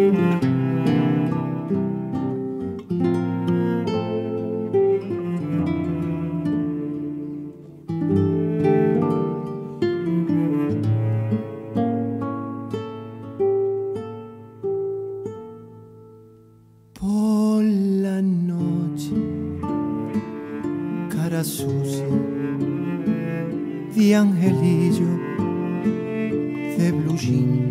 Por la noche, cara sucia de angelillo de blue jean,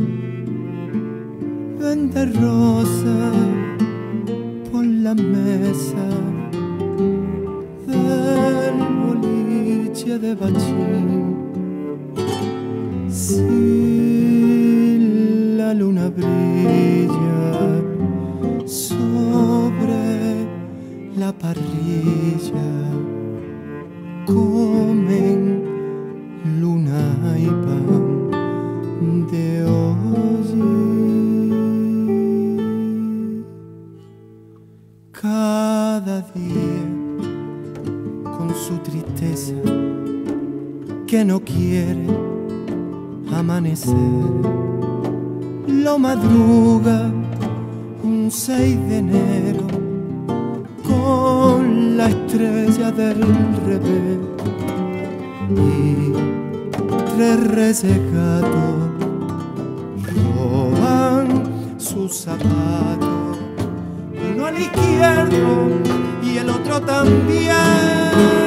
vende rosa por la mesa del boliche de Bachín. Si la luna brilla sobre la parrilla, comen luna y pan de hoy. Cada día con su tristeza que no quiere amanecer, lo madruga un 6 de enero con la estrella del revés y 3 reyes gatos roban sus zapatos, uno al izquierdo y el otro también.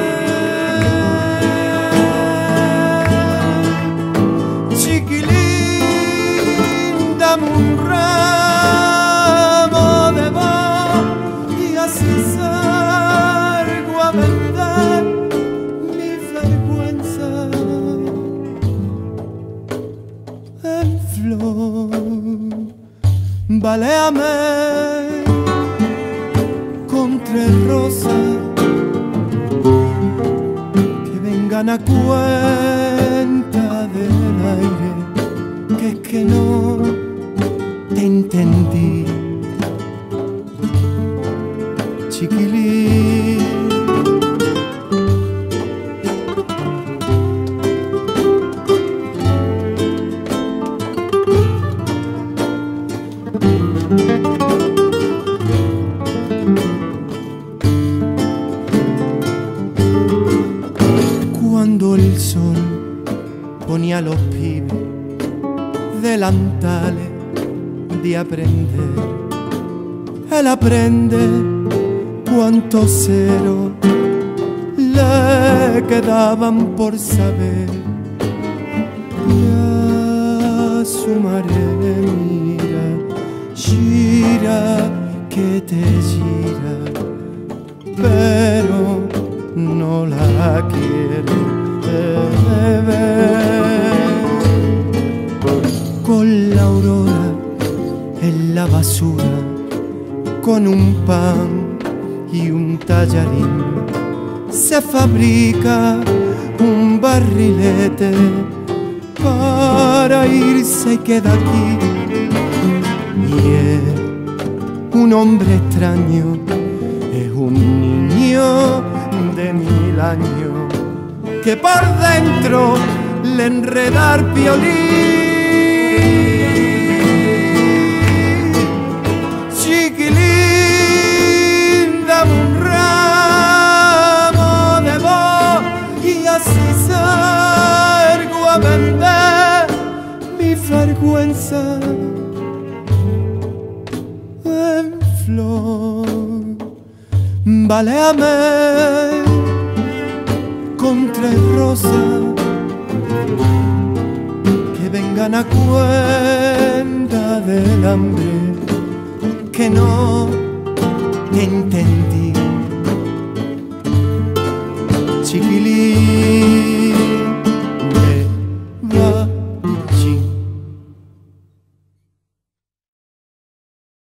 Chiquilín, dame un ramo de voz y así salgo a vender mi vergüenza en flor. Baléame con 3 rosas que vengan a cuenta del aire, que es que no te entendí, chiquilín. Cuando el sol ponía a los pibes delantales de aprender, él aprende cuántos ceros le quedaban por saber. Y a su madre mira, gira que te gira, pero no la quiere ver. Con la aurora en la basura, con un pan y un tallarín, se fabrica un barrilete para irse y queda aquí. Y es un hombre extraño, es un niño de 1000 años que por dentro le enreda el piolín. Chiquilín, dame un ramo de voz y así salgo a vender mi vergüenza en flor. Baléame con 3 rosas que vengan a cuenta del hambre, que no entendí, chiquilín.